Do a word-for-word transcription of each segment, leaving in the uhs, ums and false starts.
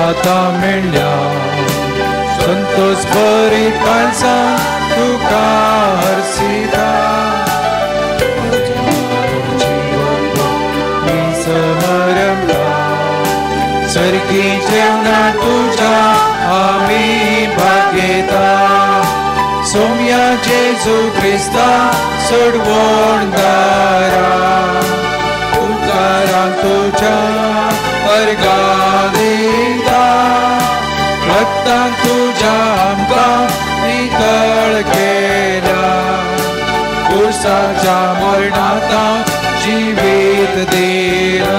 आतां मेळ्ळ्या संतोष बरी काळजा तुका हरसिता सर्गी जेवणा तुझ्या आम्ही भागेता सोम्या जेजू क्रिस्ता सोडवणदारा तुकारां तुझ्या अर्गादिता रक्तान तुझ्या आमकां नितळ केला कुर्साच्या मरणाता जिवीत दिला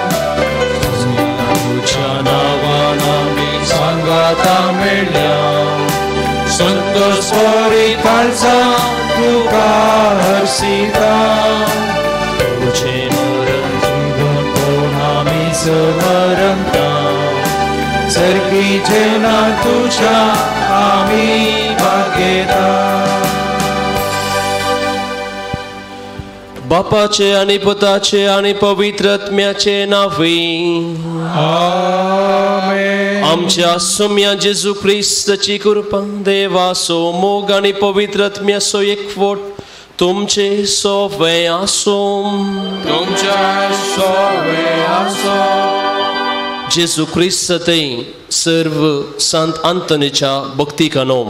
सांगाता मेळ्ळ्या संतोष बरी काळजा तुका हरसिता तुझे मरण जीवन कोण आमी समरंता सर्गी जेवणा तुझ्या आमी भागेता बापाचे आणि पुताचे आणि पवित्र आत्म्याचे नावी आमेन. आमच्या सोम्या जेजू ख्रिस्ताची कृपा देवाचो मोग आणि पवित्र आत्म्याचो एकवट तुमचे सोवे आसो तुमच्या सोवे आसो. जेजू ख्रिस्ते सर्व संत आंतोनीच्या भक्ती कानोम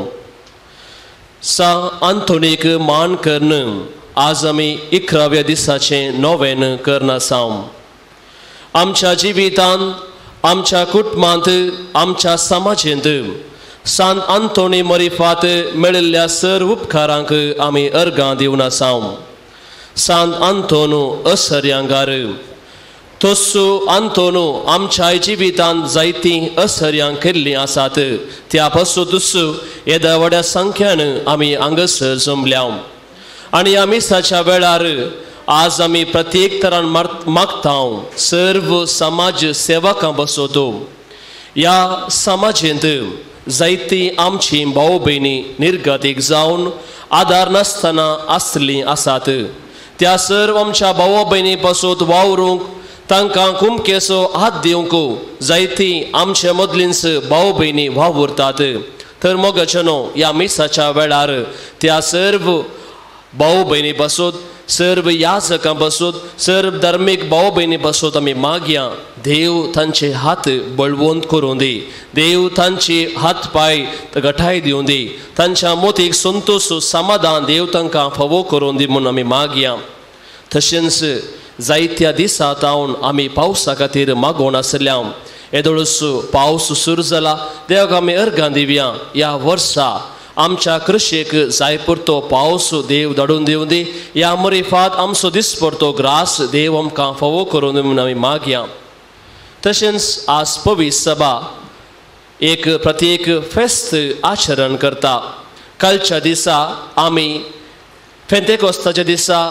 सा आंतोनीक मान करणं आज आम्ही इकराव्या दिसाचे नोवेन करना साम आमच्या जिवितांत आमच्या कुटुंबांत आमच्या समाजांत सांत आंतोनी मरिफात मेळिल्ल्या सर्व उपकारांक आमी अर्गां दिवन आसाम. सांत आंतोनू असर्यांगार तोसू आंतोनू आमच्या जिवितांत जायतीं असर्यां केल्लीं आसात त्या पासून दुसू येद्या व्हड्या संख्यान आमी हांगासर जमल्या आणि आमी साच्या वेळार आज आमी प्रत्येक तरान मागता सर्व समाज सेवकां बसोतो. ह्या समाजेंत जायतीं आमची भाव भयणी निर्गतीक जावन आदार नासतना आसलीं आसात. त्या सर्व आमच्या भाव भयणी पासून वावरूंक तांकां कुमकेचो हात दिवंक जायतीं आमचे मदलींच भाव भयणी वावुरतात. तर मोगाचनो ह्या मिसाच्या वेळार त्या सर्व भाव भयणी पासून सर्व याजकां पासून सर्व धार्मीक भाव भयणी पासून आमी मागया देव तांचे हात बळवंत करूं दी. देव तांचे हात पाय घटाय दिवं दी. तांच्या मोतीक संतोष समाधान देव तांकां फावो करूं दी म्हणून आमी मागया. तशेंच जायत्या दिसां तावन आमी पावसा खातीर मागोवन आसल्या येदोळस पावस सुरू जाला देवाक आमी अर्गां दिवया. ह्या वर्सा आमच्या कृषेक जाय पुरतो पावस देव धाडून दिवं दी. ह्या मरिफात आमचो दिसपरतो ग्रास देव आमकां फावो करून दी म्हणून आमी मागया. तशेंच आज पवित्र सभा एक प्रत्येक फेस्त आचरण करता. कालच्या दिसा आमी पेंतेकोस्ताच्या दिसा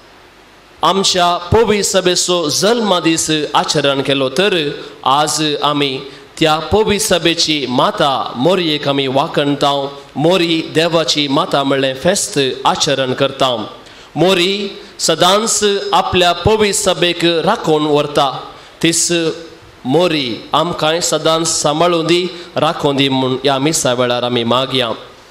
आमच्या पवित्र सभेचो जल्मा दीस आचरण केलो तर आज आमी त्या पवित्र सभेची माता मोरयेक आमी वाकणता. मोरी देवाची माता म्हणलें फेस्त आचरण करता. मोरी सदांच आपल्या पवित्र सभेक राखून व्हरता. तीस मोरी आमकां सदांच सांबाळून दी राखून दी म्हूण ह्या मिसा वेळार आमी मागया.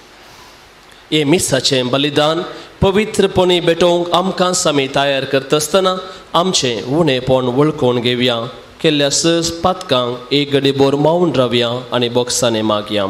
हे मिसाचें बलिदान पवित्रपणी भेटोवंक आमकां आमी तयार करता आसतना आमचें उणेपण वळखून घेवया. केल्ल्या सहज पातकांक एक घडी बोर मावून रावया आनी बोक्सांनी मागया.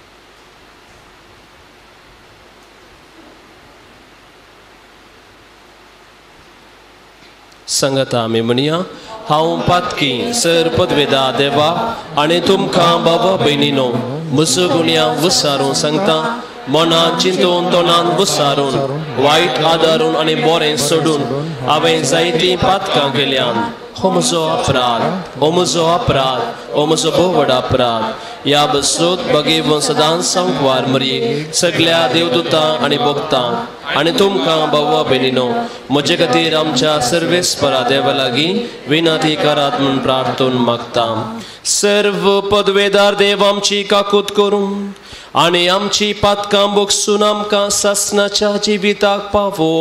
सांगता आमी म्हणया हांव पातकी सर पदवेदा देवा आनी तुमकां बाबा भयणीनो म्हजो गुन्यांव विसारून सांगता. मनात चिंतून तोंडान विसारून वायट आदारून आनी बरें सोडून हांवें जायतीं पातकां केल्यान हो म्हजो अपराध हो म्हजो अपराध हो म्हजो भोव व्हड अपराध. ह्या बसोत बगेवन सदांच सांकवार मरये सगळ्या देवदूतांक आनी भक्तांक आनी तुमकां भावा भयणीनो म्हजे खातीर आमच्या सर्वेस्परा देवा लागीं विनंती करात म्हूण प्रार्थून मागता. सर्व पदवेदार देव आमची काकूत करून आनी आमची पातकां बोगसून आमकां सासणाच्या जिविताक पावो.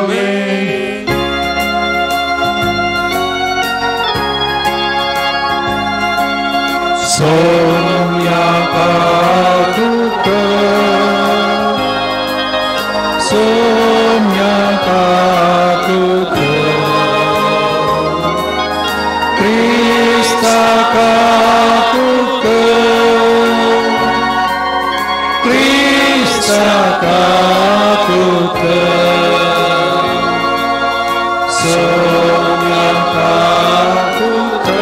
आमेन. Somniacaduc, somniacaduc, Christa caduc, Christa caduc, somniacaduc,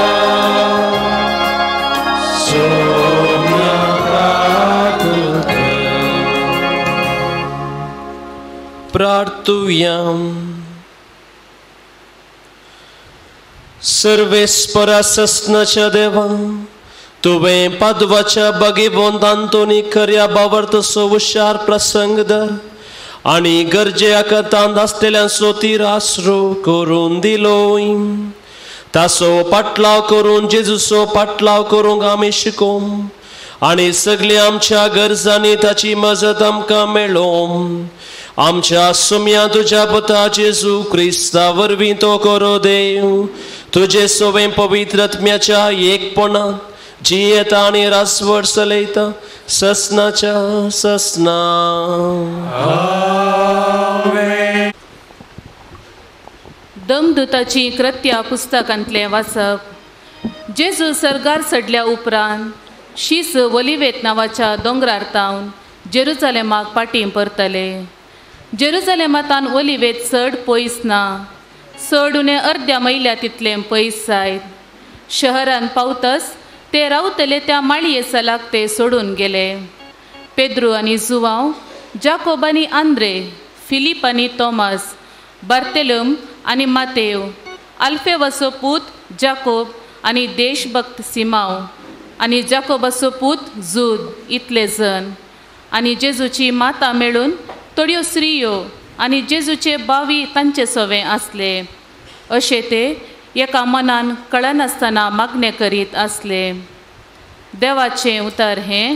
somniacaduc. प्रार्थूयाम. सर्वेस्परा सस्नाच्या देवा, तुवें पादवाच्या बागेवंत आंतोनी खऱ्या बावर्तसो हुशार प्रसंग दर आनी गरजेक तांद आसलेल्यांचो तीर आसरो करून दिलोय. ताचो पाटलाव करून जेजूचो पाटलाव करूंक आमी शिकोम आनी सगळी आमच्या गरजांनी ताची मजत आमकां मेळो. आमच्या सुम्या तुज्या पुता जेजू क्रिस्ता वरवीं तो करो देव. तुजे सोवें पवित्र आत्म्याच्या एकपणांत जियेता आनी रासवड चलयता ससनाच्या ससना. आमेन. दमदूताची कृत्या पुस्तकांतलें वाचप. जेजू सर्गार चडल्या उपरांत शीस ओलिवेत नांवाच्या दोंगरार तावन जेरुजालेमाक पाटी परतले. जेरुजालेमांतान ओलिवेत चड पयस ना, चड उणें अर्द्या मैल्या तितलें पयस जायत. शहरान पावतच ते रावतले त्या माळये सलाक ते सोडून गेले. पेद्रू आनी जुवांव, जाकोब आनी आंद्रे, फिलीप आनी तोमास, बार्तेलम आनी मातेव, आल्फेवाचो पूत जाकोब आनी देशभक्त सिमाव आनी जाकोबाचो पूत जूद इतले जण आनी जेजूची माता मेळून थोड्यो स्त्रियो आनी जेजूचे बावी तांचे सोवे आसले. अशें ते एका मनान कळनासतना मागणे करीत आसले. देवाचें उतर हें.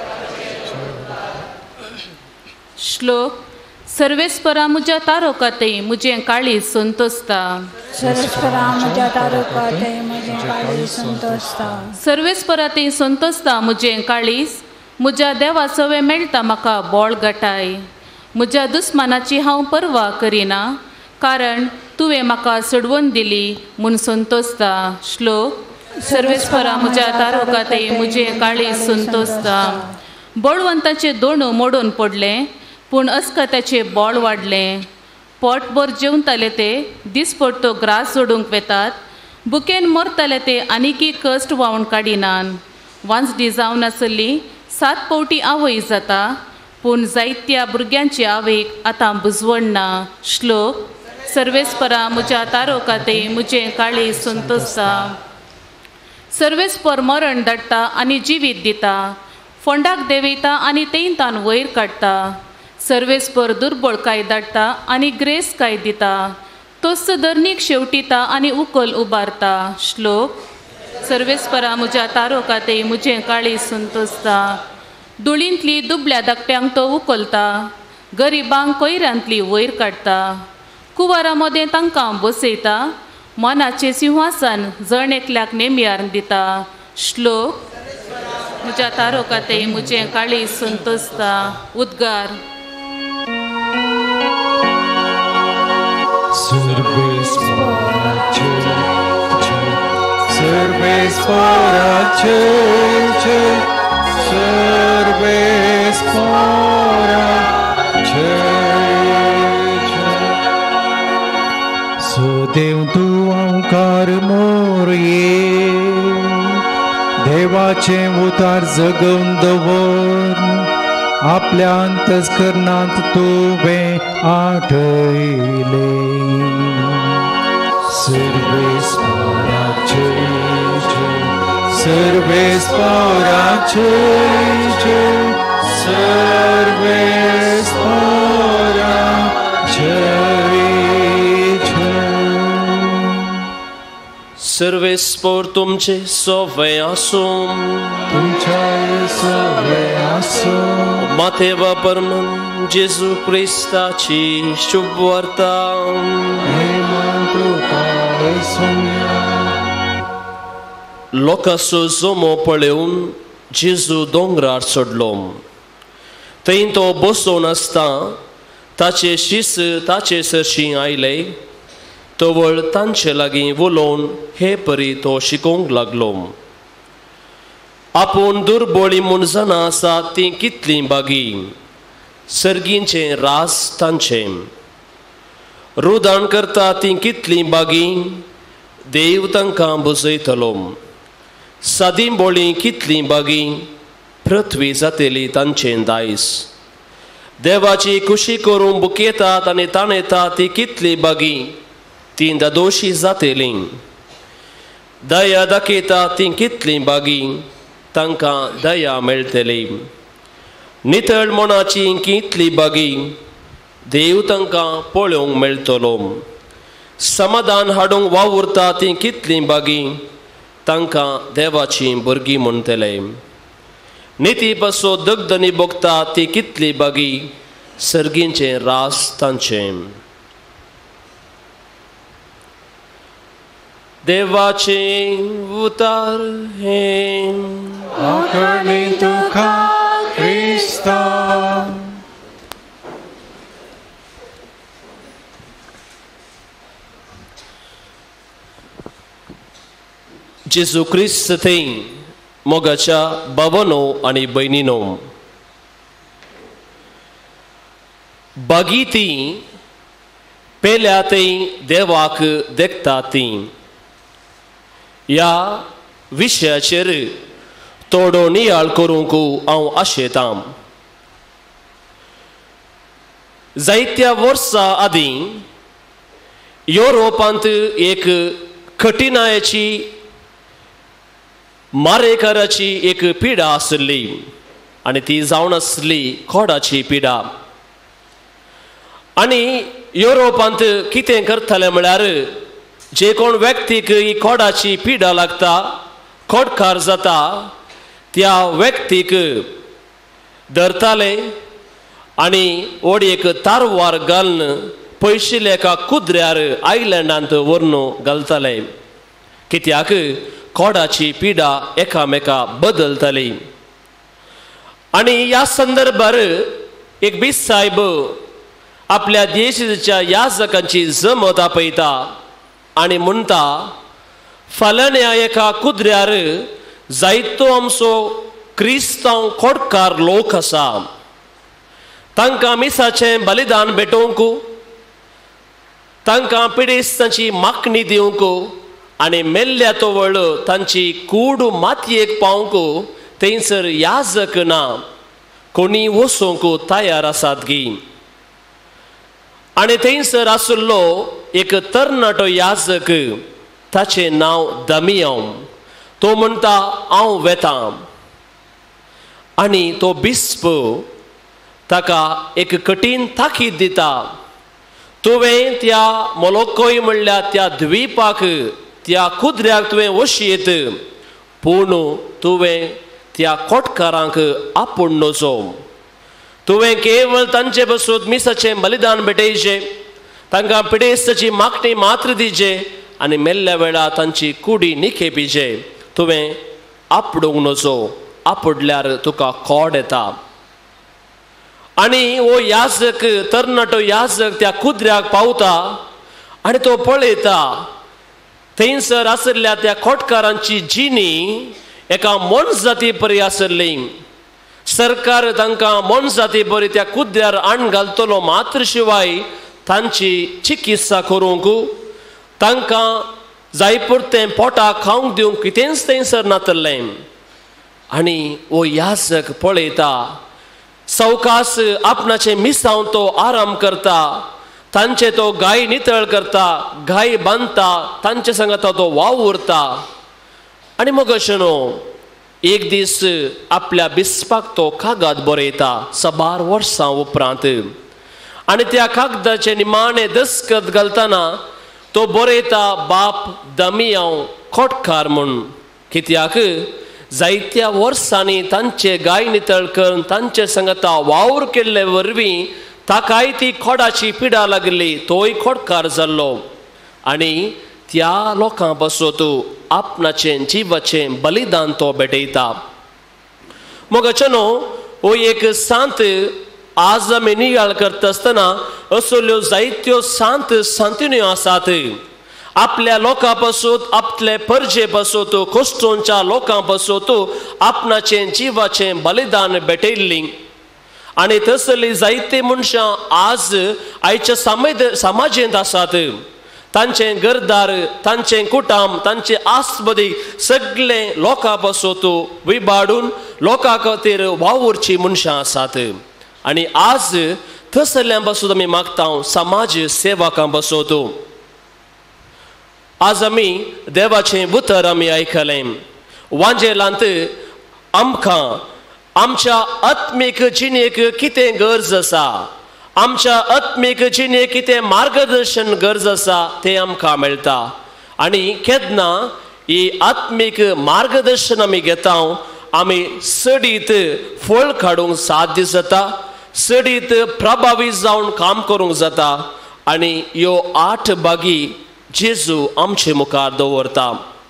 श्लोक. सर्वेस्परा मुज्या तारोकातय मुजें काळीज संतोसता. सर्वेस्परा मुज्या तारोकातय मुजें काळीज संतोसता. सर्वेस्परातय संतोसता मुजें काळीज. मुज्या देवा सवे मेळटा म्हाका बोळ गटाय. म्हज्या दुस्मानाची हांव पर्वा करिना, कारण तुवें म्हाका सोडवून दिली म्हूण संतोसता. श्लोक. सर्वेस्परा म्हज्या तारोकातय मुजें काळीज संतोसता. बळवंताचे दोणू मोडून पडले, पूण अस्कताचे बोळ वाडलें. पोटभर जेवताले ते दिसपट्टो ग्रास जोडूंक वेतात. बुकेन मरताले ते आनीकी कश्ट व्हांवन काडिनान. वांसडी जावन आसली सात पावटी आवय जाता, पूण जायत्या भुरग्यांची आवयक आतां बुजवण ना. श्लोक. सर्वेस्परा म्हज्या तारोकातय मुजें काळीज संतोसता. सर्वेस्पर मरण धाडटा आनी जिवीत दिता. फोंडाक देंवयता आनी तेंतान वयर काडटा. सर्वेस्पर दुर्बळकाय धाडटा आनी ग्रेसकाय दिता. तोच धरणीक शेवटिता आनी उखल उबारता. श्लोक. सर्वेस्परा म्हज्या तारोकातय मुजें काळीज संतोसता. धुळींतली दुबळ्या धाकट्यांक तो उखलता. गरिबांक कोयरांतली वयर काडटा. कुवारा मदें तांकां बसयता. मनाचें सिंहासन जण एकल्याक नेम्यार दिता. श्लोक. म्हज्या तारोकातय मुजें काळीज संतोसता. उद्गार. सर्वेस्पराचे सर्वेस्पराचे सर्वेस्पराचे सुदेव तूं ओंकार मोरये. देवाचे उतार जगवून दवर. आपल्या अंतस्करणांत तुवें आठयले. सर्वेस्पराचे सर्वेस्पराचे सर्वेस्पराचे सर्वेस्पर तुमचे सोवे आसूं. तुमच्या सोवे आसूं. मातेवा परमन जेजू क्रिस्ताची शुभ वार्ता. लोकांचो जोमो पळोवन जेजू दोंगरार चडलो. थंय तो बसून आसता ताचे शिस ताचे सरशी आयले. तवळ तांचे लागीं उलोवन हे परी तो शिकोवंक लागलो. आपूण दुर्बळी म्हूण जाणा आसा ती कितली बागी, सर्गींचें रास तांचें. रुदाण करता ती कितली बागी, देव तांकां बुजयतलो. सादी बोळी कितली बागी, पृथ्वी जातेली तांचें दायज. देवाची खुशी करून बुकेतात आनी ताणयता ती कितली बागी, ती दोशी जातेली. दया दाखयता ती कितली बागी, तांकां दया मेळटली. नितळ मनाची कितली बागी, देव तांकां पळोवंक मेळटलो. समाधान हाडूंक वावुरता ती कितली बागी, तांकां देवाची भुरगीं म्हणटले. निती पासो दगदनी भोगता ती कितली बागी, सर्गींचें रास तांचें. देवाचें उतार हे आकळी तुका क्रिस्ता. जेजू क्रिस्त थंय मोगाच्या भावांनो आनी भयणींनो, बागी ती पेल्या थंय देवाक देखता ती. ह्या विशयाचेर थोडो नियाळ करूंक हांव आशेतां. जायत्या वर्सां आदीं युरोपांत एक कठिणायेची मारेकाराची एक पिडा आसली आनी ती जावन आसली खोडाची पिडा. आनी युरोपांत कितें करताले म्हळ्यार जे कोण व्यक्तीक ही खोडाची पिडा लागता, खोडकार जाता, त्या व्यक्तीक धरताले आनी ओडयेक तारवार घालून पयशिल्ले एका कुद्र्यार आयलँडांत व्हरून घालताले. कित्याक खोडाची पिडा एकामेका बदलताली. आनी ह्या संदर्भार एक बीस साहेब आपल्या देशाच्या याजकांची जमत आपयता आनी म्हणटा, फाल्यां एका कुद्र्यार जायतो आमचो क्रिस्तांव खोडकार लोक आसा. तांकां मिसाचें बलिदान भेटोवंक, तांकां पिडेस्तांची मागणी दिवंक आनी मेल्ल्या तोवळ तांची कूड मातयेक पावंक थंयसर याजक ना, कोणी वचोंक तयार आसात गी. आनी थंयसर आसलो एक तरणाटो याजक, ताचें नांव दमियांव. तो म्हणटा हांव वेतां. आनी तो बिस्प ताका एक कठीण ताकीद दिता. तुवें त्या मोलोकोय म्हणल्या त्या द्वीपाक, त्या कुद्र्याक तुवें वशीत, पूण तुवें त्या खोडकारांक आपूण नजो. तुवें केवळ तांचे बसून मिसाचें बलिदान भेटयचें, तांकां पिडेस्ताची मागणी मात्र दिजे आनी मेल्ल्या वेळार तांची कुडी निखेपिजे. तुवें आपडूंक नजो, आपडल्यार तुका खोड येता. आनी हो याजक, तरणाटो याजक त्या कुद्र्याक पावता आनी तो पळयता थंयसर आसल्या त्या खोडकारांची जिणी एका मोनजाती परी आसली. सरकार तांकां मोनजाती परी त्या कुद्र्यार आण घालतलो, मात्र शिवाय तांची चिकित्सा करूंक, तांकां जाय पुरतें पोटाक खावंक दिवंक कितेंच थंयसर नातलें. आनी हो याजक पळयता, सवकास आपणाचे मिसांव तो आराम करता, तांचे तो गाय नितळ करता, गाय बांदता, तांचे सांगता तो वावुरता. आनी मग अशें न्हू, एक दीस आपल्या बिस्पाक तो कागद बरयता सबार वर्सां उपरांत. आनी त्या कागदाचे निमाणे दस्खत घालतना तो बरयता बाप दमियांव खोडकार म्हूण. कित्याक जायत्या वर्सांनी तांचे गाय नितळ करून तांचे सांगता वावर केल्ले वरवीं ताकाय ती खोडाची पिडा लागली, तोय खोडकार जाल्लो. आनी त्या लोकां पासून तूं आपणाचें जिवाचें बलिदान तो भेटयता. मोगाचेनो हो एक सांत आज आमी नियाळ करता आसतना असल्यो जायत्यो सांत सांतिण्यो आसात. आपल्या लोकां पासून आपले परजे पासून तूं कोश्टोंच्या लोकां पासून तूं आपणाचें जिवाचें बलिदान भेटयल्लीं. आनी तसली जायते मनशां आज आयच्या समाज समाजेंत आसात. तांचें घरदार, तांचें कुटुंब, तांचे आस्पदी सगळे लोकां पासून तूं विबाडून लोकां खातीर वावुरचीं मनशां आसात. आनी आज तसल्ल्यां पासून आमी मागता समाज सेवकां पासून तूं. आज आमी देवाचें उतर आमी आयकलें. वांजेलांत आमकां आमच्या आत्मीक जिणेक कितें गरज आसा, आमच्या आत्मीक जिणेक कितें मार्गदर्शन गरज आसा तें आमकां मेळटा. आनी केन्ना ही आत्मीक मार्गदर्शन आमी घेता आमी सडीत फळ काडूंक साध्य जाता, सडीत प्रभावी जावन काम करूंक जाता. आनी ह्यो आठ बागी जेजू आमचे मुखार दवरता.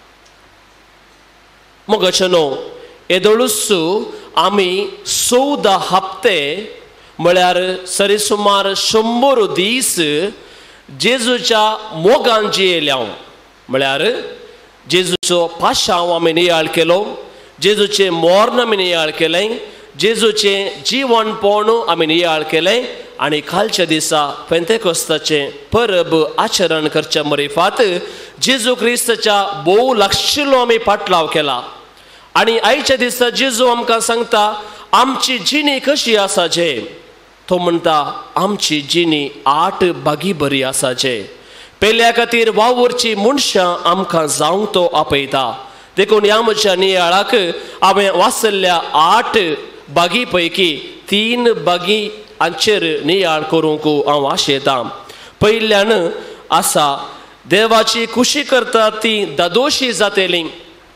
मोगाचेनो येदोळूच आमी चवदा हप्ते म्हळ्यार सरीसुमार शंबर दीस जेजूच्या मोगान जियेल्या. म्हळ्यार जेजूचो पाशांव आमी नियाळ केलो, जेजूचें मरण आमी नियाळ केलें, जेजूचें जीवनपण आमी नियाळ केलें. आनी कालच्या दिसा पेंतेकोस्ताचें परब आचरण करच्या मरेफात जेजू क्रिस्ताच्या भोव लागशिल्लो आमी पाटलाव केला. आनी आयच्या दिसा जेजू आमकां सांगता आमची जिणी कशी आसाचे. तो म्हणटा आमची जिणी आठ बागी बरी आसाचे. पेल्या खातीर वावुरची मनशां आमकां जावंक तो आपयता. देखून ह्या म्हज्या नियाळाक हांवें वाचल्ल्या आठ बागी पैकी तीन बागी हांचेर नियाळ करूंक हांव आशेतां. पयल्यान आसा देवाची खुशी करता ती दादोशी जातेलीं.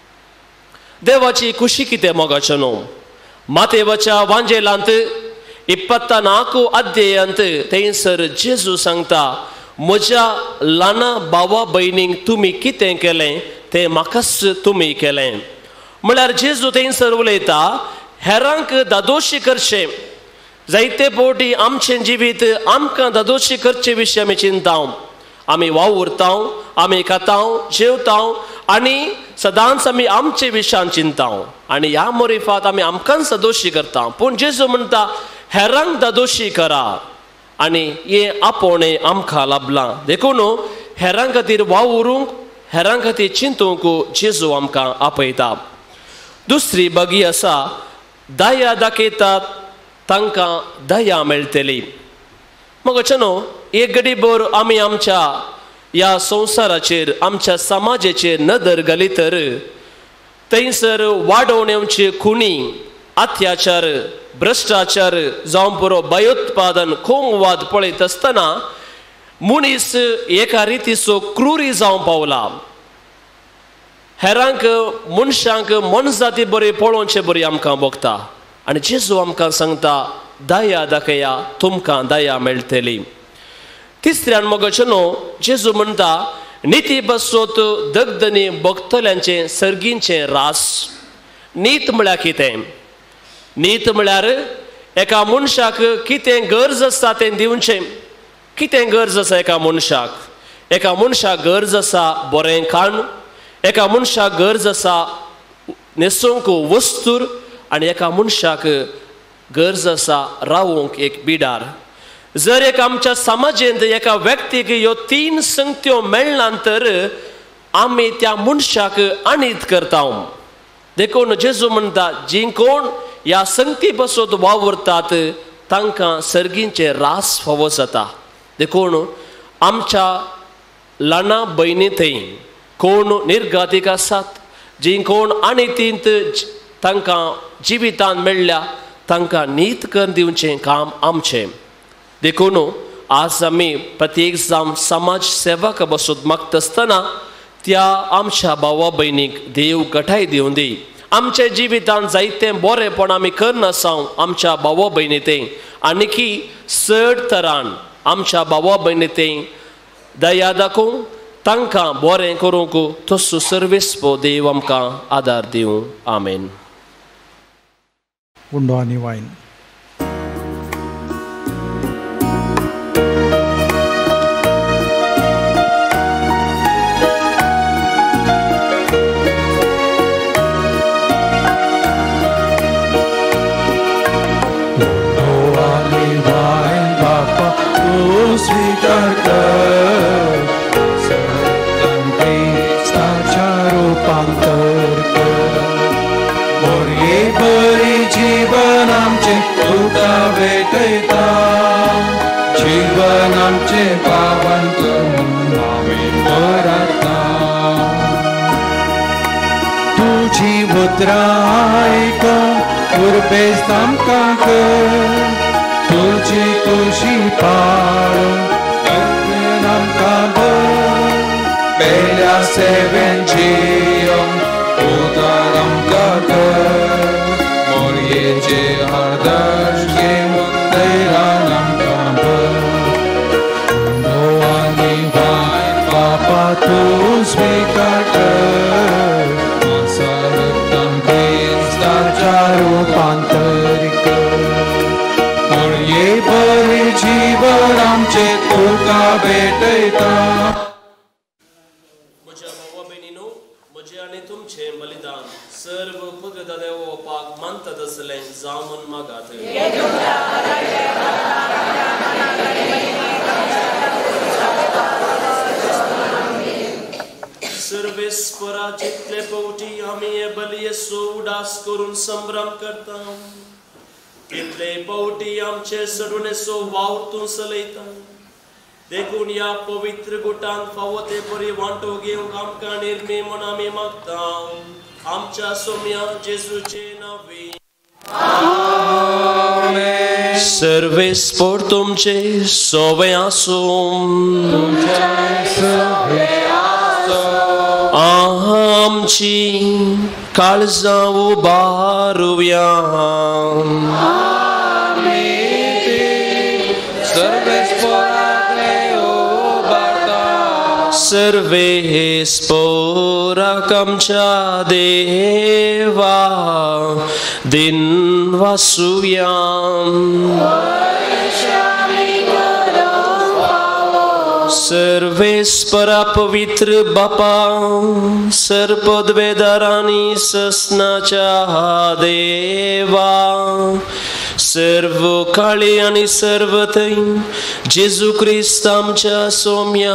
देवाची खुशी कितें मोगाचेनो. मातेवाच्या वांजेलांत इप्पत्ता नाल्कु अध्यायांत थंयसर जेजू सांगता म्हज्या ल्हान भावा भयणींक तुमी कितें केलें तें म्हाकाच तुमी केलें. म्हळ्यार जेजू थंयसर उलयता हेरांक दादोशी करचें. जायते फावटी आमचें जिवीत आमकां दादोशी करचे विशीं आमी चिंताव. आमी वावुरता, आमी खाता, जेवता आनी सदांच आमी आमचे विशयान चिंताव. आनी ह्या मोरिफात आमी आमकांच दादोशी करता. पूण जेजू म्हणटा हेरांक दादोशी करा आनी हें आपोणें आमकां लाभलां. देखून हेरां खातीर वावुरूंक, हेरां खातीर चिंतूंक जेजू आमकां आपयता. दुसरी बागी आसा दया दाखयतात तांकां दया मेळटली. मोगाचेनो एक घडीभर आमी आमच्या ह्या संवसाराचेर आमच्या समाजाचेर नदर घाली तर थंयसर वाडोवण्यांची खुणी, अत्याचार, भ्रश्टाचार जावं पुरो भयोत्पादन, खोंगवाद पळयत आसतना मनीस एका रितीचो क्रूरी जावं पावला. हेरांक मनशांक मनजाती बरी पळोवचे बरी आमकां भोगता. आनी जेजू आमकां सांगता दया दाखया तुमकां दया मेळटली. तिसऱ्यान मोगाचेनो जेजू म्हणटा निती बसोत दगदनी भोगतल्यांचें सर्गींचें रास. नीत म्हळ्यार कितें? नीत म्हळ्यार एका मनशाक कितें गरज आसा तें दिवचें. कितें गरज आसा एका मनशाक? एका मनशाक गरज आसा बरें खाण, एका मनशाक गरज आसा न्हेसूंक वस्तूर आनी एका मनशाक गरज आसा रावूंक एक बिडार. जर एक आमच्या समाजेंत एका व्यक्तीक ह्यो तीन संगत्यो मेळना तर आमी त्या मनशाक अनीत करता. देखून जेजू म्हणटा जी कोण ह्या संगती पासून वावुरतात तांकां सर्गींचे रास फावो जाता. देखून आमच्या ल्हाना भयणी थंय कोण निर्गातीक आसात, जी कोण अनितींत तांकां जिवितान मेळ्ळ्या तांकां नीत करून दिवचें काम आमचें. देखून आज आमी प्रत्येक जावन समाज सेवक बसून मागता आसतना त्या आमच्या भावा भयणीक देव घटाय दिवं दी. आमच्या जिवितान जायतें बरेंपण आमी करना सावन आमच्या भावा भयणी थंय आनीकी चड तरान आमच्या भावा भयणी थंय दया दाखोवंक, तांकां बरें करूंक तसो सर्वेस्पो देव आमकां आदार दिवं. आमेन. उंडो आनी वायन. स्वीकार कर सत्य ख्रिस्ताच्या रूपांतर कर. और ये बरी जीवन आमचे तुका भेटयता. जीवन आमचे पावन करून आमी परता. तुझी मुद्रा आयकून कृपेस आमकां कर. तुझी तुझी पाळून आमकां बर. पेल्या सेवेन जियोन उदार आमकां कर. मोरयेचे आदर्श घेवन दैरान आमकां बर. आनी वायन बापा तूं स्वीकार कर. मासा रक्तान ख्रिस्ताच्या रूपांतर कर. ये बरे जीवन आमचे तुका भेटयता. म्हज्या भावा भयणीनो, म्हजें आनी तुमचें बलिदान सर्व भगत देवोपाक मानतात असलें जावन मागात. सर्वेस्परा जितले पवटी आमी हे बलयेचो उडास करून संभ्रम करता. कितले पावटी आमचे सडुनेचो वावरतूं चलयता. देखून या पवित्र गुटान फावो ते बरी वांटो घेवंक आमकां निर्मी म्हूण आमी मागता. आमच्या सोम्या जेजूचे नांवी. आमेन. सर्वेस्पर तुमचे सोवे आसूं. आमची काळजां उबारुया. सर्वेस्पराक आमच्या देवा दिन वासुया. सर्वेस्परा पवित्र बापा सर्पद्वेदारानी ससनाच्या देवा सर्व काळी आणि सर्व थंय जेजू क्रिस्त आमच्या सोम्या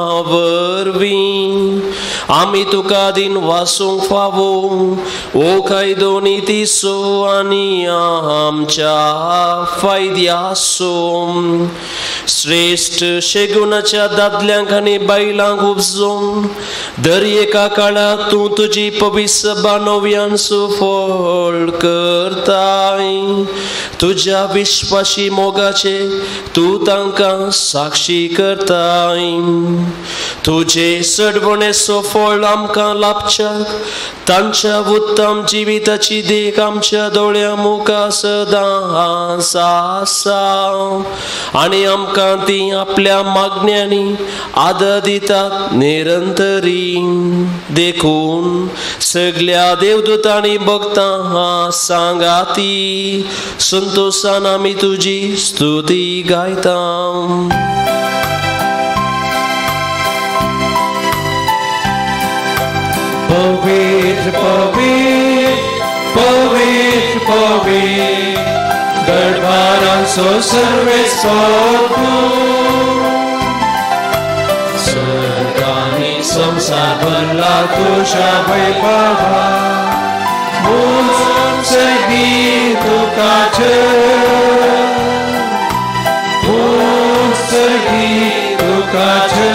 वरवीं आमी तुका दिन वासूंक फावो. ओ कायदो नितीसो आनी आमच्या फायद्यासो. श्रेष्ठ शेगुणाच्या दादल्यांक आनी बायलांक उपजोवन दर एका काळात तूं तुजी पवित्र बानव्यान सुफळ करताय. तुझ्या विश्वासी मोगाचे तू तांकां साक्षी करताय. तुझे सडवणेचो फळ आमकां लाभच्याक तांच्या उत्तम जिविताची देख आमच्या दोळ्या मुखार सदांच आसा. आनी आमकां ती आपल्या मागण्यांनी आदर दितात निरंतरी. देखून सगळ्या देवदूतांनी भक्तां सांगाती संतोषान आमी तुजी स्तुती गायता. पवित्र पवित्र पवित्र पवित्र गडभारांचो सर्वेस्पर स्वर्ग आनी संसार भरला तुझ्या वैभवा. मुत्सर्गी तुकाचे मुत्सर्गी तुकाचे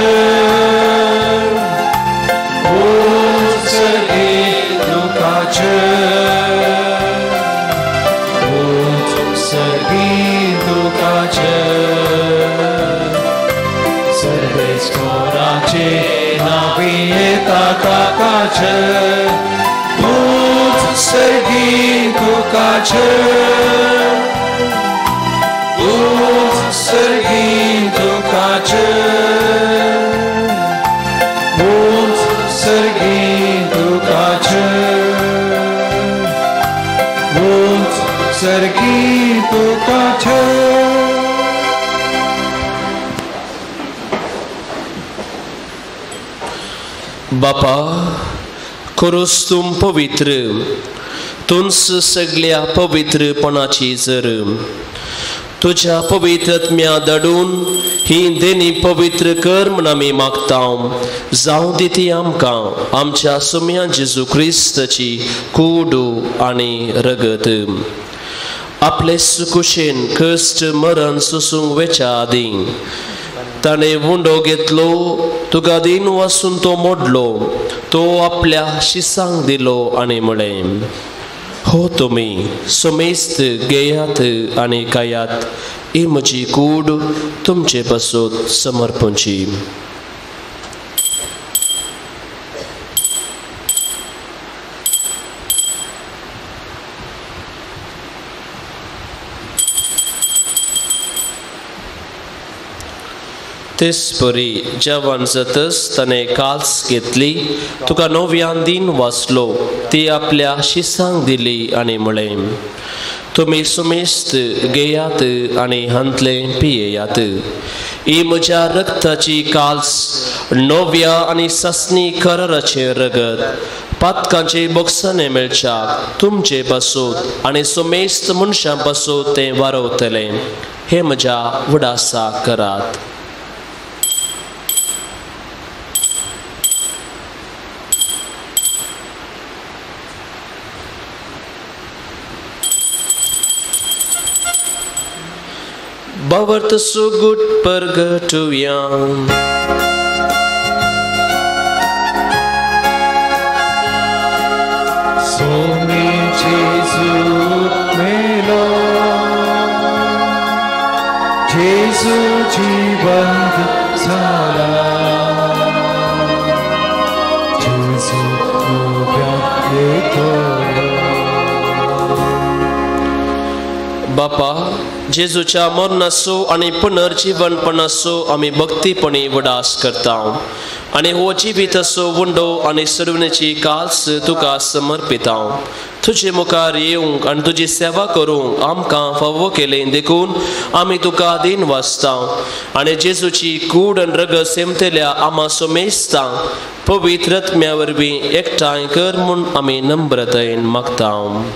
मुत्सर्गी तुकाचे मुत्सर्गी तुकाचे. सर्वेस्पराचे नावी येता ताकाचे मुत्सर्गी तुकाचे मुत्सर्गी तुकाचे उंच सर्गी तुकाचे उंच सर्गी तुकाचे बापा खरोच तुम पवित्र तुंच सगळ्या पवित्रपणाची जर तुझ्या पवित्रत्म्या दडून ही देणी पवित्र कर म्हण आमी मागता जावं दी ती आमकां आमच्या सुम्या जेजू क्रिस्ताची कूड आनी रगत आपले सुकुशेन कश्ट मरण सोसूंक वेच्या आदीं ताणें वुंडो घेतलो तुका दिन वसून तो मोडलो तो आपल्या शिसांक दिलो आनी म्हळें हो तुमी सुमेस्त घेयात आनी खायात ही म्हजी कूड तुमचे पासत समर्पणची तेच परी जेवण जातच ताणें काल्स घेतली तुका नव्यान दिन वाचलो ती आपल्या शिसांक दिली आनी म्हळें तुमी सुमेस्त घेयात आनी हंतले पियेयात ही म्हज्या रक्ताची काल्स नव्या आनी ससनी कराराचें रगत पातकांचे बोगसणे मेळच्याक तुमचे पासत आनी सुमेस्त मनशां पासत तें वारवतलें हे म्हज्या उडासा करात Bavart so good purgatorium So me Jesus melo Jesus जीवंत झाला Jesus उभ्या येतो बापा जेजूच्या मरणाचो आनी पुनर्जीवनपणाचो आमी भक्तीपणी वडास करता आनी हो जिविताचो वंडो आनी सरवणेची काल्स तुका समर्पिता तुजे मुखार येवंक आनी तुजी सेवा करूंक आमकां फावो केलें देखून आमी तुका दिन वाचता आनी जेजूची कूड आनी रगत सेमतल्या आमा सोमेस्ता पवित्रत्म्या वरवीं एकठांय कर म्हूण आमी नम्रतायेन मागता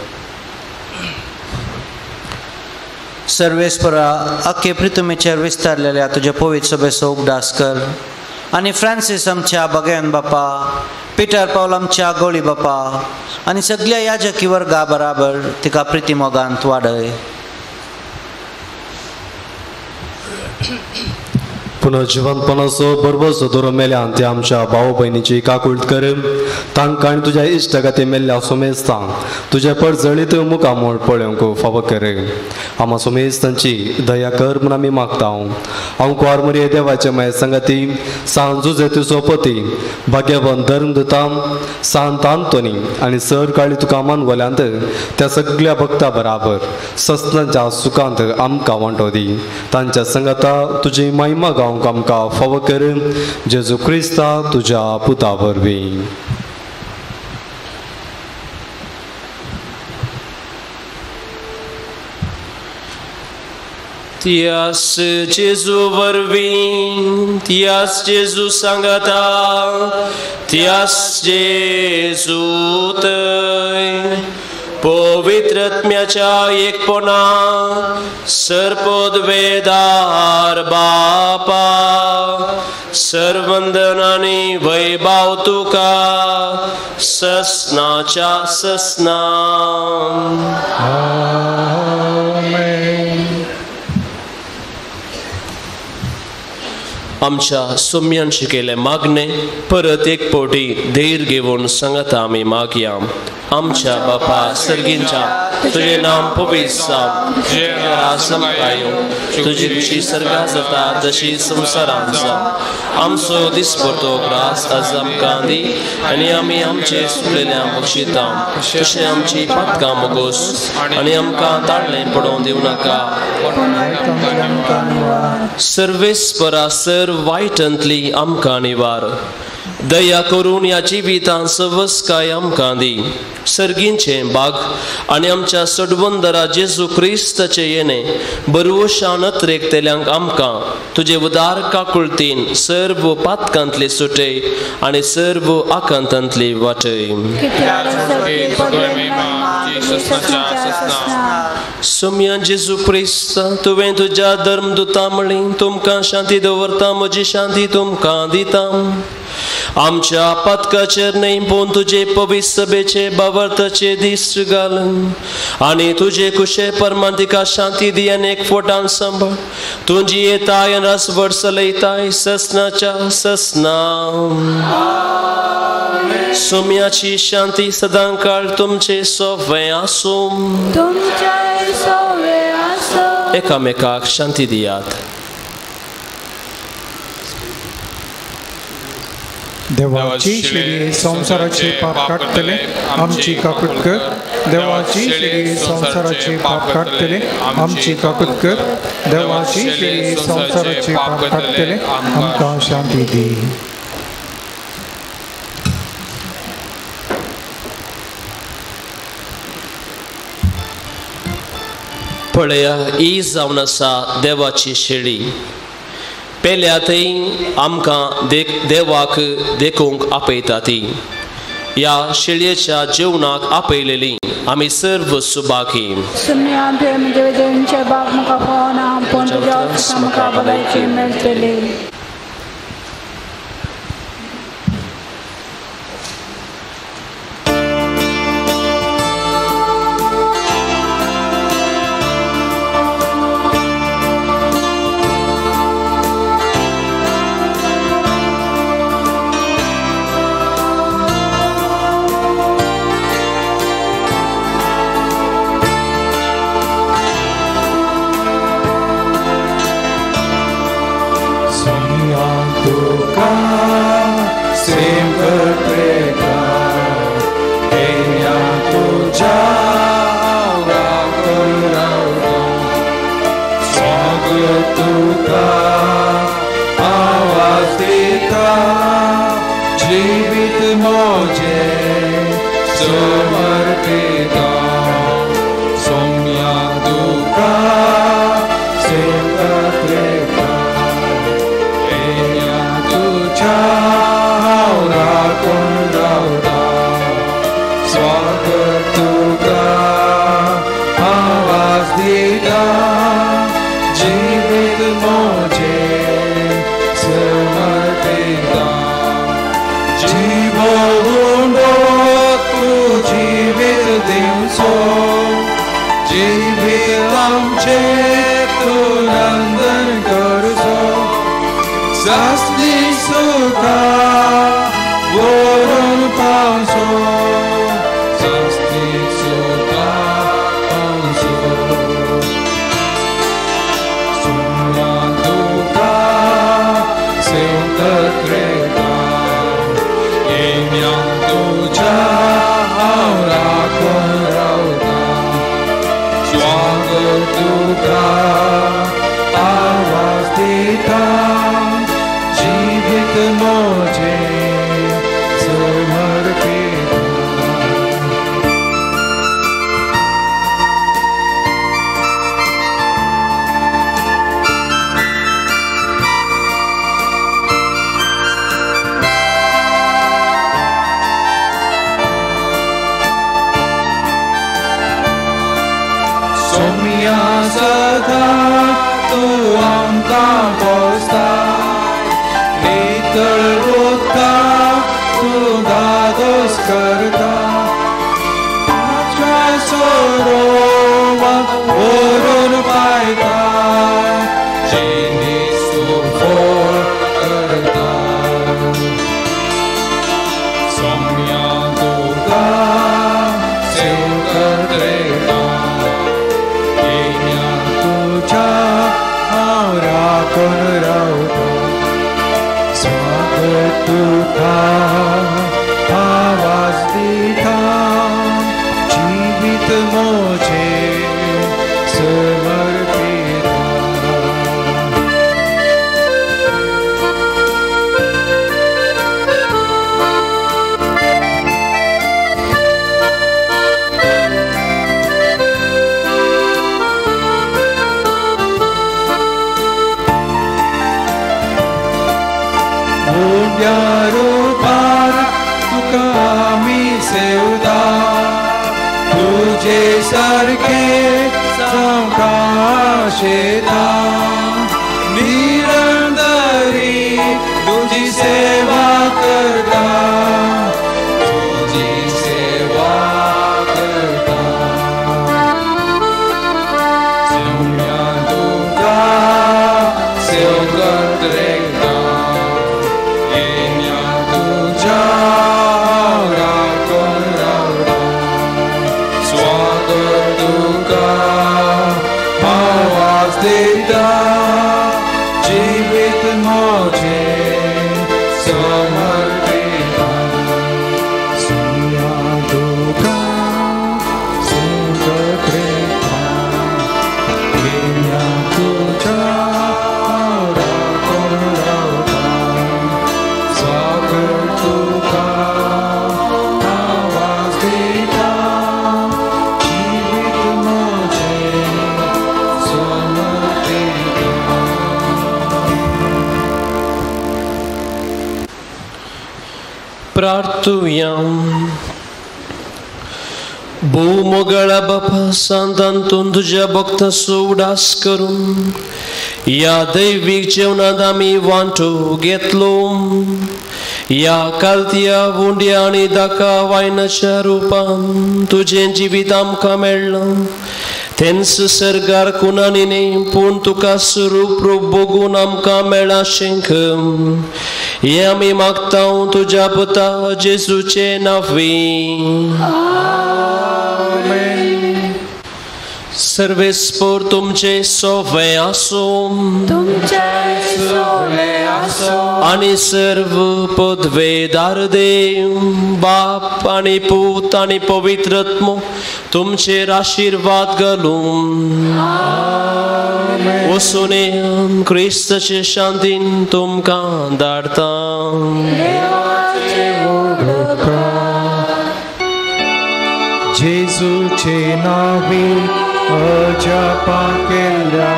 सर्वेस्परा अख्खे पृथ्वीचेर विस्तारलेल्या तुझ्या पवित्र सभेचो उपदास कर आनी फ्रांसीस आमच्या भगवान बापा पिटर पावल आमच्या गोळी बापा आनी सगळ्या याजकी वर्गा बराबर तिका प्रिती मोगांत वाडय पुनर्जीवनपणाचो बरोबरचो दोरो मेल्यान ते आमच्या भाऊ भयणीची काकुळट कर तांकां आनी तुज्या इश्टगती मेल्ल्या सोमेस्तांक तुज्या पडजळीत मुखामोळ पळोवंक फावो कर आमा सोमेस्तांची दया कर म्हूण आमी मागता हांव कुवार मरी देवाचे माय संगती सांत जुझे सोपती भाग्यवन धर्मदूता सांत आंतोनी आनी सर काळी तुका मानवल्यांत त्या सगळ्या भक्तां बराबर सस्नांच्या सुखांत आमकां वांटो दी तांच्या संगता तुजी महिमा गावंक आमकां फावो कर जेजू क्रिस्ता तुज्या पुता वरवीं Tias Jesu वरवीं तियास जेजू सांगता तियास जेजू तय पवित्रत्म्याच्या एकपणा सरपद वेदार बापा सर्वंदनानी वैभाव तुका ससनाच्या ससना आमच्या सोम्यान शिकेले मागणे परत एक पोटी धैर्य घेवन सांगता आमी मागया आमच्या बापा सर्गींच्या तुझे नाम पवित्र जावं तुझे राज येवं तुजी खुशी सर्गा जाता तशी संवसारांत जावं आमचो दिसपरतो ग्रास आज आमकां दी आनी आमी आमचे सुटलेल्यांक बक्षिता तशें आमची पातकां मोगोस आनी आमकां ताळ्ळें पडोवंक दिवं नाका सर्वेस्परा सर वायटांतली आमकां निवार दया करून या जिवितांत सवस काय आमकां दी. सर्गींचे बाग आनी आमच्या सडवंदरा जेजू क्रिस्ताचे येणे बरवशान रेखतेल्यांक आमकां तुजे उदार काकुळतीन सर्व पातकांतले सुटय आनी सर्व आकांतांतली वाटय. सोम्या जेजू क्रिस्त तुवें तुज्या धर्मदुता मळी तुमकां शांती दवरता म्हजी शांती तुमकां दिता. आमच्या पातकाचेर न्हय पूण तुजे पवित्र सभेचे बावरताचे दिस घाल आनी तुजे कुशे परमांतिका शांती दी आनी एक फोटान सांबाळ. तुजी येताय आनी रसवट चलयताय ससनाच्या ससना. सोम्याची शांती सदां काळ तुमचे सोवे आसूं. एकामेकाक शांती दियात. देवाची शिडी संसाराचे पाप काढतले आमची काकूट कर. देवाची शिडी संसाराचे पाप काढतले आमची काकूट कर. देवाची शिडी संसाराचे पाप काढतले आमकां शांती दी. पळया ही जावन आसा देवाची शेळी. पेल्या थंय आमकां देख देवाक देखूंक आपयता ती. ह्या शेळयेच्या जेवणाक आपयलेली आमी सर्व सुबाकी. शेता निरंतरी तुझी सेवा करता तुझी सेवा करता सेवया तुका सेवकत रेखता येण्या तुझ्या राखण रावता स्वागत तुका आवाज देता जीवित माझे समर्पिता सोया तुका सेवकत रेखता येण्या तुझ्या राखण रावता स्वागत तुका आवाज देता जीवित माझे समर्पिता प्रार्थूया भूमोगळा बापा सांतांतून तुझ्या भक्ताचो उडास करून या दैवीक जेवणात आम्ही वांटो घेतलो या कालत्या वोंड्या आणि दाका वायनाच्या रूपान तुझें जिवीत आमकां मेळ्ळां तेंच सरकार कुणानीने पूण तुका स्वरूप रूप बघून आमकां मेळ्ळां शेंक हे आमी मागता तुज्या पुता जेजूचे नांवी सर्वेस्पोर तुमचे सोवे आसो आणि सर्व पदवेदार देव बाप आणि पूत आणि पवित्रत्म तुमचेर आशीर्वाद घालून वसुने क्रिस्ताचे शांतीन तुमकां धाडता जेजूचे नावी अजपा केल्या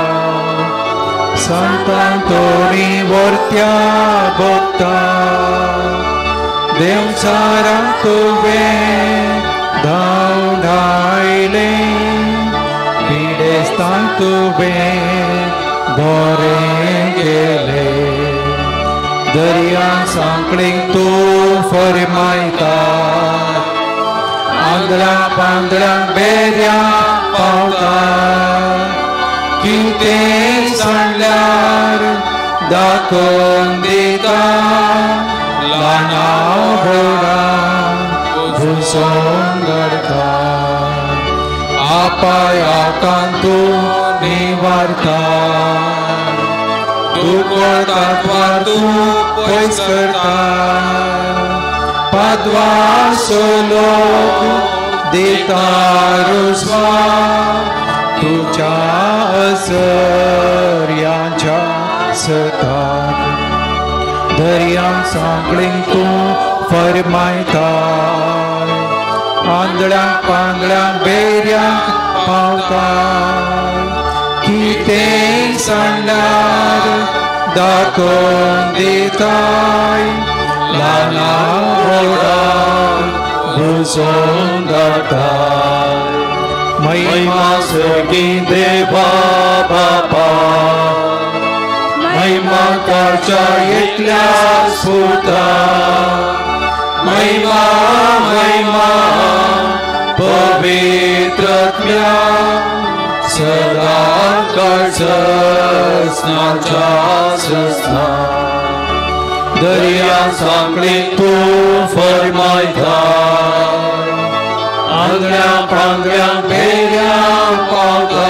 संतांतोनी वर्त्या भक्ता देवचारां तुवें धांवन आयले पिडेस्तान तुवें बरें केलें दर्या सांकळेक तूं फर्मायता आंधळ्या पांदळ्यांक बेऱ्यांक पावता कितें सांडल्यार दाखोवन दिता ल्हानां व्हडांक घुसोवन घडता आपायाकांत तूं निवारता दुखोतात वा तूं पयस करता पाद्वा सोलोक देता रुजवा तुझ्या असर्यांच्या सताक दर्यांक सांकळेक तूं फर्मायता आंधळ्यांक पांगळ्यांक बेऱ्यांक पावता कितें सांडल्यार दाखोवन दिताय ल्हानां व्हडांक घुसोवन घालताय महिमा सगळी देवा बापा महिमा ताच्या एकल्याच पुता महिमा महिमा पवित्रात्म्या सदा काळजात संस्था दर्या सांकळेक तूं फर्मायता आंधळ्या पांगळ्यांक बेऱ्यांक पावता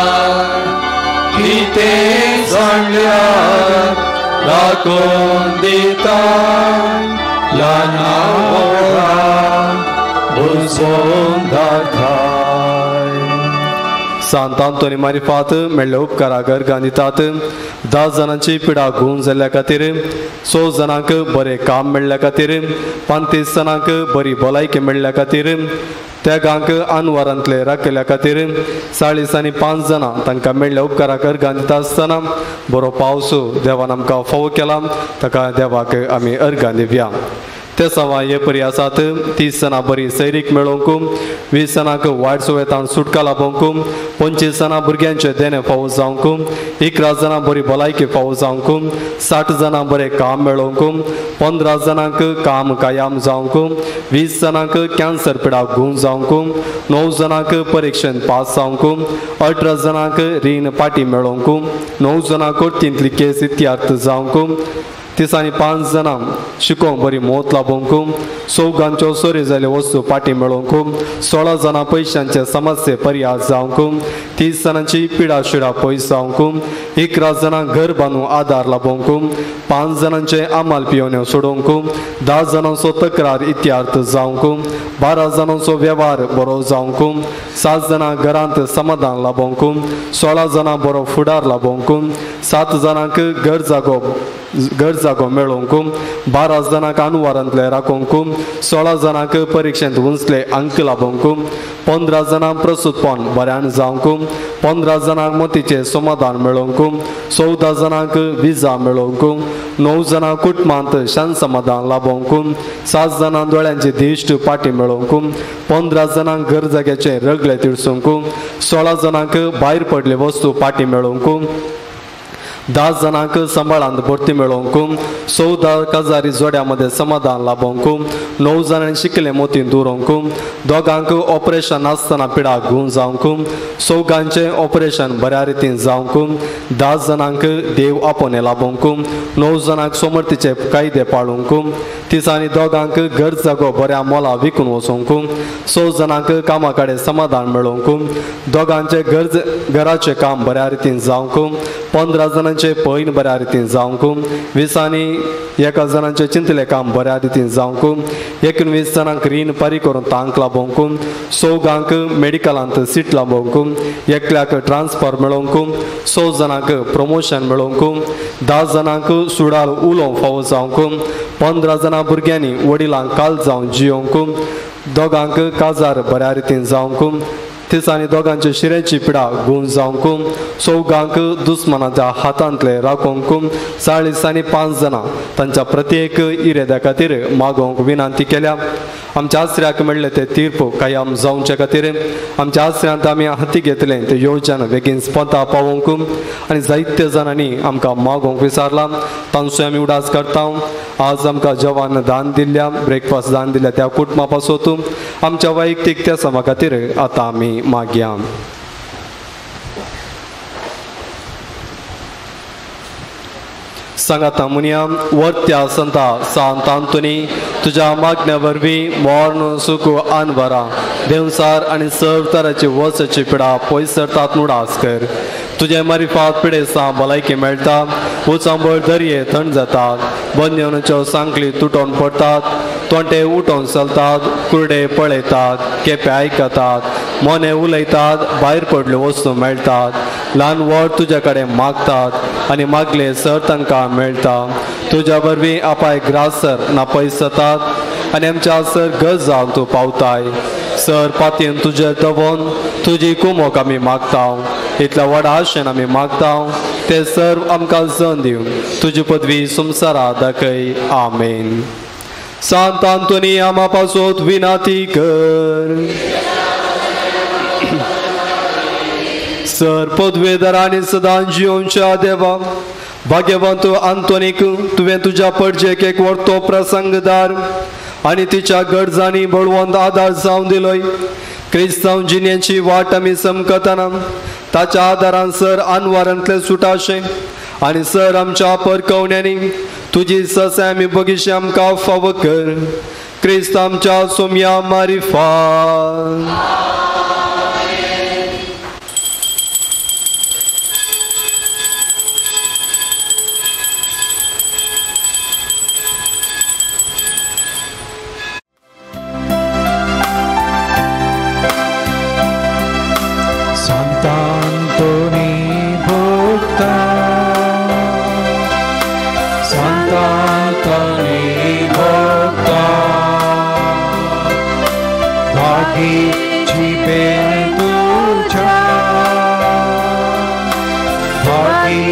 कितें सांडल्यार दाखोवन दिता ल्हानां व्हडांक घुसोवन घालताय सांत आंतोनी मारिफात मेळ्ळ्या उपकाराक गांदितात धा जाणांची पिडा घुवन जाल्ल्या खातीर स जाणांक बरें काम मेळ्ळ्या खातीर पंतीस जाणांक बरी भलायकी मेळ्ळ्या खातीर त्या गांक अनवरांतले राखल्या खातीर चाळीस आनी पांच जाणां तांकां मेळ्ळ्या उपकाराक अर्गां आसतना बरो पावस देवान आमकां फावो केला ताका देवाक आमी अर्गां दिवया ते सवा हे परी आसात तीस जाणां बरी सैरीक मेळोवंक वीस जाणांक वायट सुवेतान सुटका लाभोवंक पंचवीस जाणां भुरग्यांचे देणे फावो जावंक इकरा जाणां बरी भलायकी फावो जावंक साठ जाणां बरें काम मेळोवंक पंदरा जाणांक काम कायम जावंक वीस जाणांक कॅन्सर पिडा गुण जावंक णव जाणांक परीक्षेन पास जावंक अठरा जाणांक रीण पाटी मेळोवंक णव जाणांक कोर्टींतली केस इत्यार्थ जावंक तिसांनी पांच जाणां शिकोवंक बरी मोत लाभोवंक चौगांच्यो चोरी जाल्ल्यो वस्तू पाटी मेळोवंक सोळा जाणां पयशांचे समस्ये पर्याय जावंक तीस जाणांची पिडा शिडा पयस जावंक इकरा जाणां घर बांदूंक आदार लाभोवंक पांच जाणांचे आमाल पियोन्यो सोडोवंक धा जाणांचो तक्रार इत्यार्थ जावंक बारा जाणांचो वेव्हार बरो जावंक सात जाणां घरांत समाधान लाभोवंक सोळा जाणां बरो फुडार लाभोवंक सात जाणांक घर जागो घर जागो मेळोवंक बारा जाणांक अनुवारांतले राखोवंक सोळा जाणांक परीक्षेंत उंचले अंक लाभोवंक पंदरा जाणां प्रसूतपण बऱ्यान जावंक पंदरा जाणांक मतीचे समाधान मेळोवंक चौदा जाणांक विजा मेळोवंक णव जाणां कुटुंबांत शांत समाधान लाभोवंक सात जाणां दोळ्यांचे दिश्ट पाटी मेळोवंक पंदरा जाणांक घर जाग्याचे रगले तिडसूंक सोळा जाणांक भायर पडले वस्तू पाटी मेळोवंक धा जाणांक सांबाळांत भरती मेळोवंक चौदा काजारी जोड्या मध्ये समाधान लाभोवंक णव जाणांनी शिकले मोतीन दुरोवंक दोगांक ऑपरेशन आसतना पिडा गुण जावंक चौगांचे ऑपरेशन बऱ्या रितीन जावंक धा जाणांक देव आपोने लाभोवंक णव जाणांक सोमर्थीचे कायदे पाळूंक तिसांनी दोगांक घर जागो बऱ्या मोला विकून वचोवंक स जाणांक कामा कडेन समाधान मेळोवंक दोगांचे घर घराचे काम बऱ्या रितीन जावंक पंदरा जाणांचे पैन बऱ्या रितीन जावंक विसांनी एका जाणांचे चिंतले काम बऱ्या रितीन जावंक एकोणवीस जाणांक रीण पारी करून तांक लाभोवंक चौगांक मेडिकलांत सीट लाभोवंक एकल्याक ट्रान्सफर मेळोवंक स जाणांक प्रमोशन मेळोवंक धा जाणांक सुडाल उलोवंक फावो जावंक पंदरा जाणां भुरग्यांनी वडिलांक काल जावन जियोवंक दोगांक काजार बऱ्या रितीन जावंक तिसांनी दोगांचे शिरेची पिडा गुण जावंक चौगांक दुस्मानाच्या हातांतले राखोवंक चाळीस आनी पांच जाणां तांच्या प्रत्येक इरेद्या खातीर मागोवंक विनंती केल्या आमच्या आसऱ्याक मेळ्ळे ते तीर्प कायम जावचे खातीर आमच्या आसऱ्यांत आमी हाती घेतले ते येवच्यान बेगीन स्पोता पावोवंक आनी जायत्या जाणांनी आमकां मागोवंक विचारला तांचो आमी उडास करता आज आमकां जेवण दान दिल्ल्या ब्रेकफास्ट दान दिल्ल्या त्या कुटुंबा पासून आमच्या वैयक्तीक त्या समा खातीर आतां आमी मागया सांगाता मुनिया वर्त्या संता सांत आंतोनी तुझ्या मागण्या वरवीं मोर्न सुख आनवरा देवसार आनी सर्व तरांची वचची पिडा पयस सरतात उडास कर तुझे मारिफात पिडेसा भलायकी मेळटा उचांबळ दर्ये थंड जातात बंदवनाच्यो सांखली तुटोवन पडतात तोंटे उठोवन चलतात कुर्डे पळयतात केपे आयकतात मोने उलयतात भायर पडल्यो वस्तू मेळटात ल्हान व्हड तुजे कडेन मागतात आनी मागले सर तांकां मेळटा तुज्या वरवीं आपाय ग्रासर ना पयस जातात आनी आमच्या सर गज जावन तूं पावताय सर पातयेन तुजे दवोन तुजी कुमोक आमी मागता इतल्या व्हड आशेन आमी मागता ते सर्व आमकां जन दिवन तुजी पदवी संवसारा दाखय आमेन. सांत आंतोनी आमा पासोत विनाती कर सर पदवेदार आनी सदां जिवोवच्या देवा भाग्यवंत आंतोनीक तुवें तुज्या पडजेक एक व्हडतो प्रसंगदार आनी तिच्या गरजांनी बळवंत आदार जावन दिलोय. क्रिस्तांव जिणेची वाट आमी समकतना ताच्या आदारान सर आनवारांतले सुटाशे आनी सर आमच्या परकवण्यांनी तुजी ससे आमी बगीचे आमकां फाव कर. क्रिस्त आमच्या सोम्या मारिफा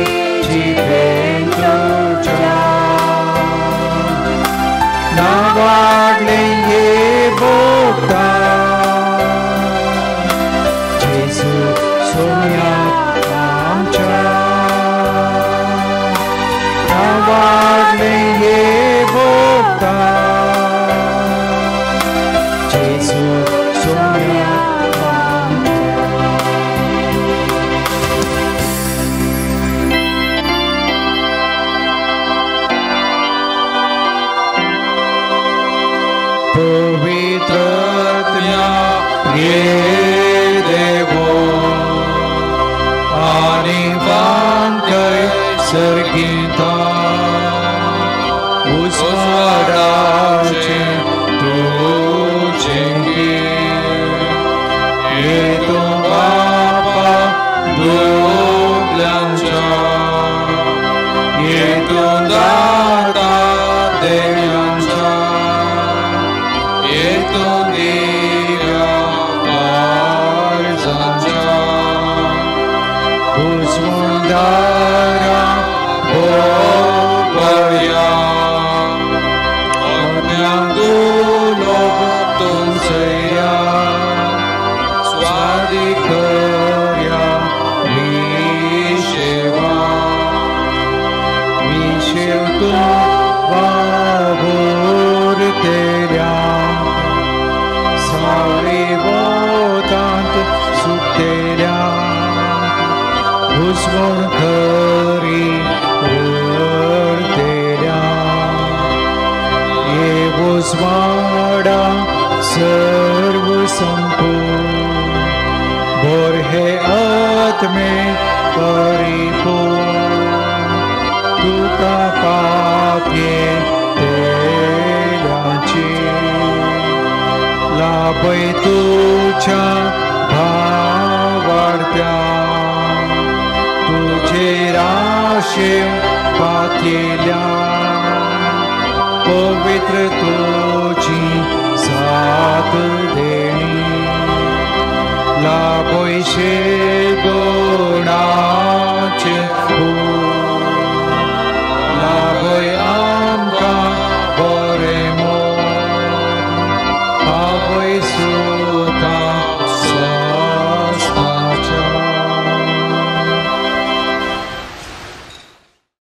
Nava सोम्या पवित्रत्या ये देवो आणि बांधय सर्गिता उस्वाडाचे तुझे येतो बापा दुबल्यांच्या येतो दाता देवांच्या येतो दिव्या काळजांच्या उस्वाडारा बोपर्या Ogniandulo tunseya Swadikaria Visheva Vishevtu Vavurtelia Sarivotant Suktelia Usmon Kari Rurtelia Evosvada सर्व संपूर्ण बोरहे आत्मे परिपूर्ण तुका पापे तेलाची लाभय तुझ्या भावार्थ्या तुझे राशे पातेल्या पवित्र तुझी साथ देणी लाभोयशे गुणाचे लाभोय आमका बरे मोर हावय